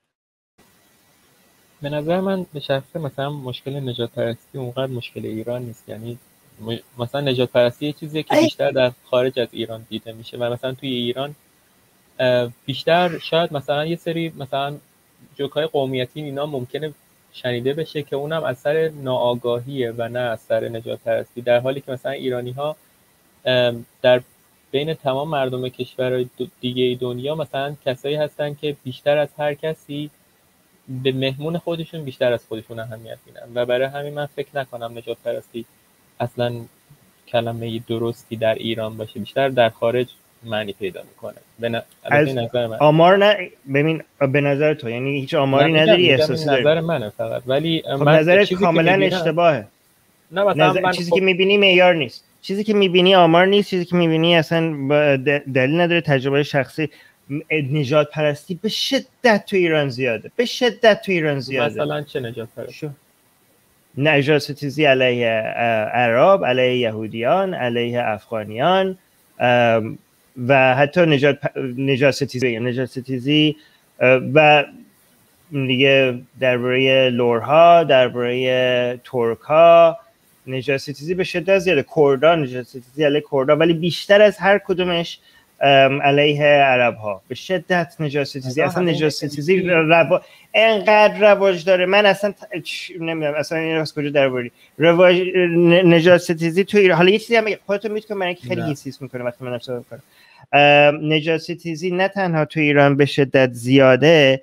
به نظر من به شخصه مثلا مشکل نجات پرستی اونقدر مشکل ایران نیست. یعنی مثلا نجات پرستی یه چیزیه که بیشتر در خارج از ایران دیده میشه و مثلا توی ایران بیشتر شاید مثلا یه سری مثلا جوکای قومیتی اینا ممکنه شنیده بشه که اونم اثر ناآگاهیه و نه اثر نجات پرستی، در حالی که مثلا ایرانی ها در بین تمام مردم کشورهای دیگه دنیا مثلا کسایی هستن که بیشتر از هر کسی به مهمون خودشون بیشتر از خودشون اهمیت میدن و برای همین من فکر نکنم نجات پرستی اصلا کلمه درستی در ایران باشه، بیشتر در خارج معنی پیدا میکنه. به ن... از نظر من آمار نه، ببین به نظر تو یعنی هیچ آماری میگم نداری، میگم احساسی این نظر داری؟ منه فقط، ولی خب من نظرت چیزی کاملا که میبینم... اشتباهه. نه مثلا نظر... من چیزی خب... که میبینی معیار نیست، چیزی که میبینی آمار نیست، چیزی که میبینی اصلا دلیل نداره. تجربه شخصی نجات پرستی به شدت تو ایران زیاده، به شدت تو ایران زیاده. مثلا چه نجات پرستی؟ نجات ستیزی علیه عرب، علیه یهودیان، علیه افغانیان و حتی نجات نجات ستیزی نجات ستیزی و دیگه درباره لورها، درباره ترکا نجات ستیزی به شدت زیاده. کردان نجات ستیزی علیه کردان، ولی بیشتر از هر کدومش علیه عرب ها به شدت نجات ستیزی. اصلا نجات ستیزی روا... انقدر رواج داره، من اصلا ت... نمیدونم اصلا این از کجا درباری رواج نجات ستیزی تو ایران. حالا یه چیزی هم خودتون میتونم من که خیلی حسیس میکنه وقتی من نفسم میکنم، نجات ستیزی نه تنها تو ایران به شدت زیاده،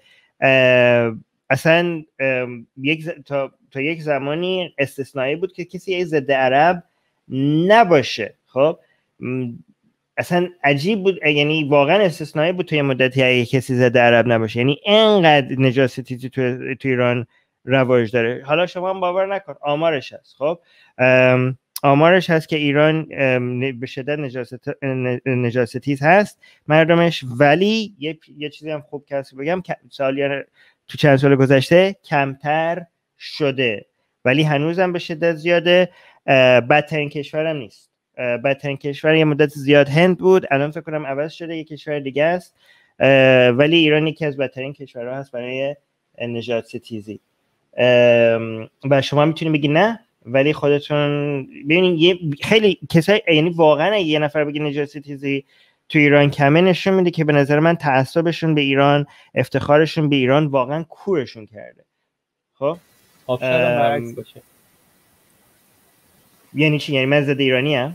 اصلا یک ز... تا... تا یک زمانی استثنایی بود که کسی یه ضد عرب نباشه. خب اصلا عجیب بود، یعنی واقعا استثنایی بود توی مدتی اگه کسی ضد عرب نباشه. یعنی اینقدر نجات ستیزی تو... تو ایران رواج داره. حالا شما هم باور نکن، آمارش هست. خب آمارش هست که ایران به شدت نجات ستیز هست مردمش، ولی یه, یه چیزی هم خوب کسی بگم، سالیان تو چند سال گذشته کمتر شده، ولی هنوزم به شدت زیاده. بدترین کشورم نیست. بدترین کشور یه مدت زیاد هند بود، الان فکر کنم عوض شده یه کشور دیگه است، ولی ایران یکی از بدترین کشورها هست برای نجات ستیزی. و شما میتونید بگی نه، ولی خودتون ببینید یه خیلی کسای، یعنی واقعا یه نفر بگه نجات ستیزی تو ایران کمه، نشون میده که به نظر من تعصبشون به ایران، افتخارشون به ایران واقعا کورشون کرده. خب آفشار برعکس باشه. یعنی چی؟ یعنی من ضد ایرانی ام؟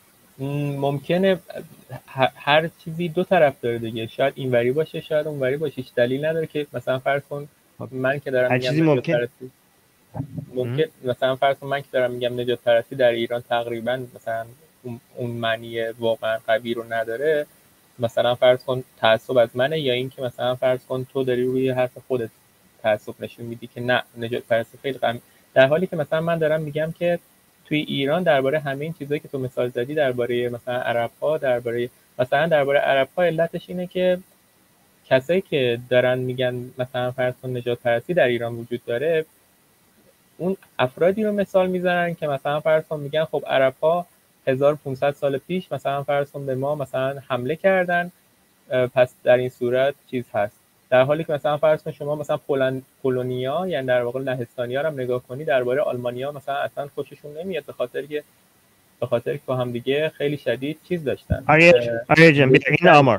ممکنه هر چیزی دو طرف داره دیگه، شاید اینوری باشه شاید اونوری باشه، هیچ دلیل نداره که مثلا فرض کن من که دارم میگم نجات پرستی ممکن مثلا فرض کن من که دارم میگم نجات پرستی در ایران تقریبا مثلا اون معنی واقعا قوی رو نداره، مثلا فرض کن تعصب از منه، یا این که مثلا فرض کن تو داری روی حرف خودت تعصب نشون میدی که نه نجات پرستی خیلی قوی، در حالی که مثلا من دارم میگم که توی ایران درباره همه این چیزایی که تو مثال زدی، درباره مثلا عرب‌ها، درباره مثلا درباره عرب‌ها علتش اینه که کسایی که دارن میگن مثلا فرض کن نجات پرستی در ایران وجود داره، اون افرادی رو مثال میزنن که مثلا فرض کن میگن خب عرب‌ها هزار و پانصد سال پیش مثلا فرض کن به ما مثلا حمله کردن، پس در این صورت چیز هست، در حالی که مثلا فرض کن شما مثلا پولن پولونیا یعنی در واقع لهستانی‌ها رو هم نگاه کنی، درباره آلمانی‌ها مثلا اصلا خوششون نمیاد، به خاطر که به خاطر که با هم دیگه خیلی شدید چیز داشتن. آره آره جان، این آمار.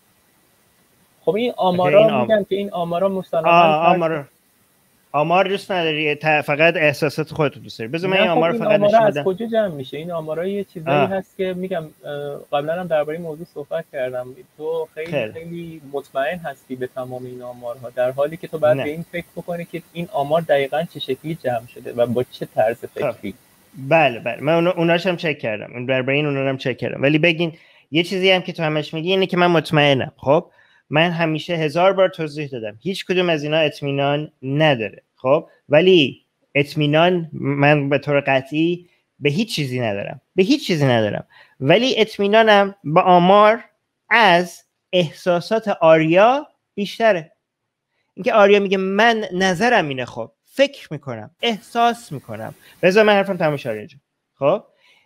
خب این آمارا میگن که این آمارا مستنداً آمار آمار دوست نداری، فقط احساسات خودت دوست داری. بذار من این آمار فقط نشون بدم. از کجا جمع میشه این آمارا؟ یه چیزایی آه. هست که میگم قبلا هم درباره این موضوع صحبت کردم، تو خیلی خیلی, خیلی مطمئن هستی به تمام این آمارها، در حالی که تو باید به این فکر بکنی که این آمار دقیقاً چه شکلی جمع شده و با چه طرز فکری. بله بله من اوناش هم چک کردم، اون درباره این اونام چک کردم، ولی بگین یه چیزی هم که تو همش میگی اینه که من مطمئنم. خب من همیشه هزار بار توضیح دادم هیچ کدوم از اینا اطمینان نداره. خب ولی اطمینان من به طور قطعی به هیچ چیزی ندارم، به هیچ چیزی ندارم، ولی اطمینانم با آمار از احساسات آریا بیشتره. اینکه آریا میگه من نظرم اینه، خب فکر میکنم، احساس میکنم. بذار من حرفم تموم شه آریا جان. خب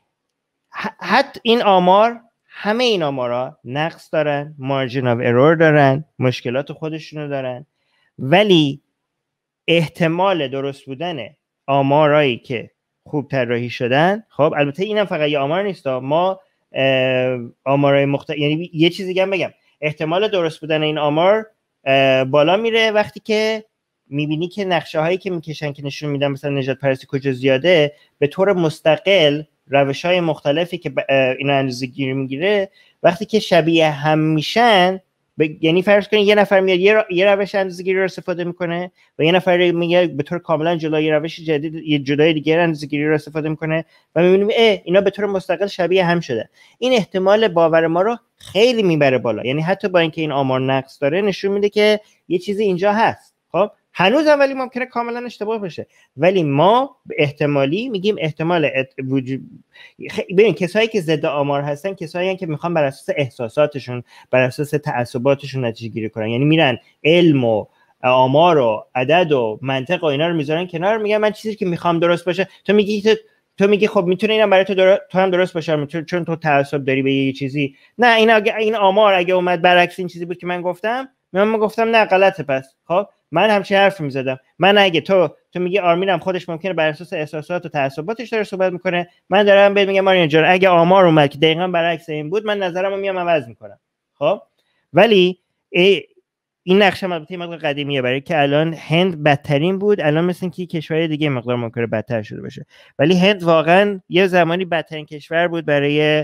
حتی این آمار، همه این آمارا نقص دارن، مارجین آف ارور دارن، مشکلات خودشونو دارن، ولی احتمال درست بودن آمارایی که خوب طراحی شدن، خب البته اینم فقط یه آمار نیست، ما آمارای مختلف، یعنی یه چیزی دیگه هم بگم، احتمال درست بودن این آمار بالا میره وقتی که میبینی که نقشه هایی که میکشن که نشون میدن مثلا نجات پرستی کجا زیاده، به طور مستقل روش های مختلفی که اینا اندازه گیری میگیره وقتی که شبیه هم میشن ب... یعنی فرض کنید یه نفر میاد یه, را... یه روش اندازه‌گیری رو استفاده میکنه و یه نفر میگه به طور کاملا جدای روش جدید یه جدای دیگه اندازه‌گیری رو استفاده میکنه و میبینیم اه اینا به طور مستقل شبیه هم شده. این احتمال باور ما رو خیلی میبره بالا. یعنی حتی با اینکه این آمار نقص داره نشون میده که یه چیزی اینجا هست. خب هنوز هم ولی ممکنه کاملا اشتباه باشه، ولی ما به احتمالی میگیم احتمال ات... وجود خ... ببین کسایی که ضد آمار هستن کسایی هستن که میخوان بر اساس احساساتشون بر اساس تعصباتشون نتیجه گیری کنن. یعنی میرن علم و آمار و عدد و منطق و اینا رو میذارن کنار، میگن من چیزی که میخوام درست باشه. تو میگی تو تو میگی خب میتونه اینم برای تو در... تو هم درست باشه میتونه چون تو تعصب داری به یه چیزی. نه این اگه این آمار اگه اومد برعکس این چیزی بود که من گفتم، من گفتم نه غلطه. پس خب من همچین حرفی میزدم. من اگه تو تو میگی آرمینم خودش ممکنه بر اساس احساسات و تعصباتش داره صحبت میکنه، من دارم بهت میگم آرمین جان اگه آمار اومد که دقیقاً برعکس این بود، من نظرمو میام عوض میکنم. خب ولی این نقشه البته مقدار قدیمیه، برای که الان هند بدترین بود، الان مثل اینکه کشورهای دیگه مقدار ممکنه بدتر شده باشه، ولی هند واقعا یه زمانی بدترین کشور بود برای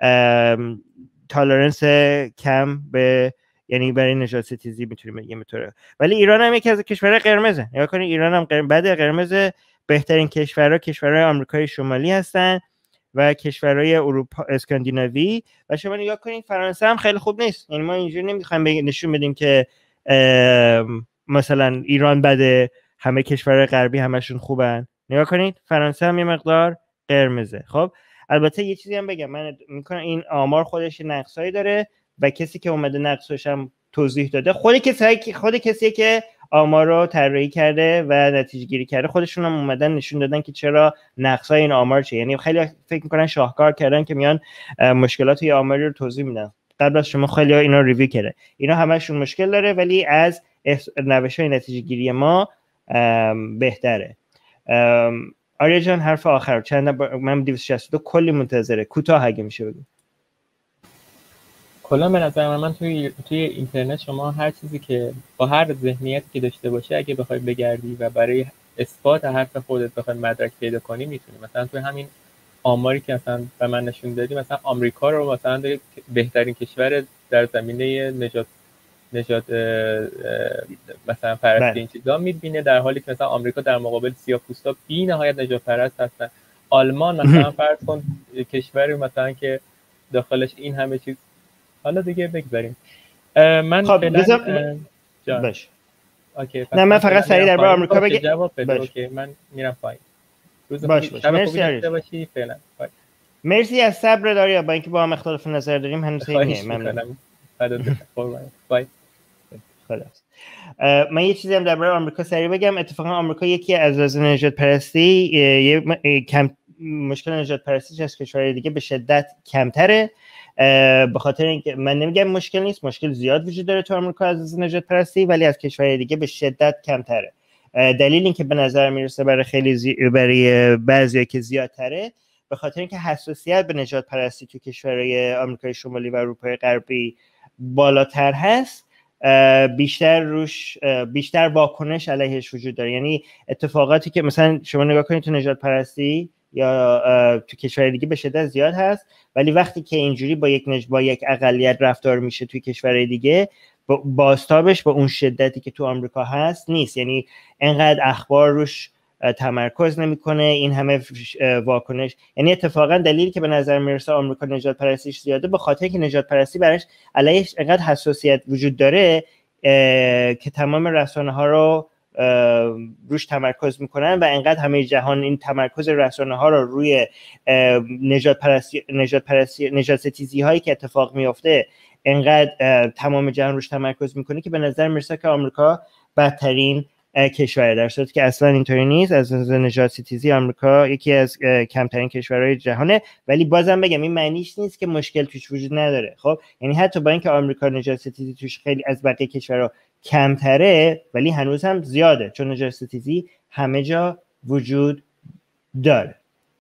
تالرنس کم به، یعنی برای نژاد ستیزی میتونیم بگیم اینطوره. ولی ایران هم یکی از کشورهای قرمزه. نگاه کنید ایران هم قرمز بعد قرمز بهترین کشورها کشورهای آمریکای شمالی هستن و کشورهای اروپا اسکاندیناوی. و شما نگاه کنید فرانسه هم خیلی خوب نیست. یعنی ما اینجوری نمیخوایم نشون بدیم که مثلا ایران بده همه کشورهای غربی همشون خوبن. نگاه کنید فرانسه هم یه مقدار قرمزه. خب البته یه چیزی هم بگم، من میکنم این آمار خودش نقصایی داره و کسی که اومده نقصش هم توضیح داده خود کسی خود کسی که آمار رو طراحی کرده و نتیجه گیری کرده خودشون هم اومدن نشون دادن که چرا نقصای این آمار چیه. یعنی خیلی فکر میکنن شاهکار کردن که میان مشکلات یه آماری رو توضیح میدن، قبل از شما خیلی ها اینا رو ریویو کرده. اینا همشون مشکل داره ولی از روش‌های نتیجه گیری ما بهتره. آریا جان حرف آخر چند من دویست و شصت و دو کلی منتظره، کوتاه اگه میشه بگو. کلا به نظر من, من توی توی اینترنت شما هر چیزی که با هر ذهنیتی که داشته باشه اگه بخوای بگردی و برای اثبات حرف خودت بخوای مدرک پیدا کنی میتونی. مثلا توی همین آماری که مثلا به من نشون دادی مثلا آمریکا رو مثلا بهترین کشور در زمینه نجات نجات مثلا پرستی این چیزا میبینه، در حالی که مثلا آمریکا در مقابل سیاه‌پوستا بی نهایت نجات پرست هستن. آلمان مثلا فرض کن کشوری مثلا که داخلش این همه چیز. حالا دیگه بگذاریم. من خب فعلا باش. اوکی. نه من فقط سریع درباره آمریکا بگم. جواب بده. اوکی من میرم پایین. روز باش باش. مرسی باشی فعلا. مرسی از صبر داریا، با اینکه با هم اختلاف نظر داریم هنوز نمیه. ممنون. بای. خلاص من یه چیزی هم درباره آمریکا سریع بگم. اتفاقا آمریکا یکی از از نژاد پرستی یه کم مشکل نژاد پرستی از کشورهای دیگه به شدت کمتره، به خاطر اینکه من نمیگم مشکل نیست، مشکل زیاد وجود داره تو آمریکا از نژاد پرستی، ولی از کشورهای دیگه به شدت کمتره. دلیل این که به نظر میرسه برای خیلی زی... برای بعضیا که زیادتره به خاطر اینکه حساسیت به نژاد پرستی تو کشورهای آمریکای شمالی و اروپای غربی بالاتر هست، بیشتر روش بیشتر واکنش علیهش وجود داره. یعنی اتفاقاتی که مثلا شما نگاه کنید تو نژاد پرستی یا تو کشور دیگه به شدت زیاد هست، ولی وقتی که اینجوری با یک نج... با یک اقلیت رفتار میشه توی کشورهای دیگه بازتابش با اون شدتی که تو آمریکا هست نیست. یعنی انقدر اخبار روش تمرکز نمیکنه، این همه واکنش. یعنی اتفاقا دلیلی که به نظر میرسه آمریکا نژاد پرستیش زیاده به خاطر که نژاد پرستی براش علیهش انقدر حساسیت وجود داره که تمام رسانه ها رو روش تمرکز میکنن و انقدر همه جهان این تمرکز رسانه ها رو روی نژاد پرستی نژاد پرستی نژاد ستیزی هایی که اتفاق میفته انقدر تمام جهان روش تمرکز میکنه که به نظر میرسه که آمریکا بدترین کشور، در صورتی که اصلا اینطوری نیست. از نظر نژاد ستیزی آمریکا یکی از کمترین کشورهای جهانه، ولی بازم بگم این معنیش نیست که مشکل توش وجود نداره. خب یعنی حتی با اینکه آمریکا نژاد ستیزی توش خیلی از بقیه کشورها کمتره ولی هنوز هم زیاده، چون نژاد ستیزی همه جا وجود داره.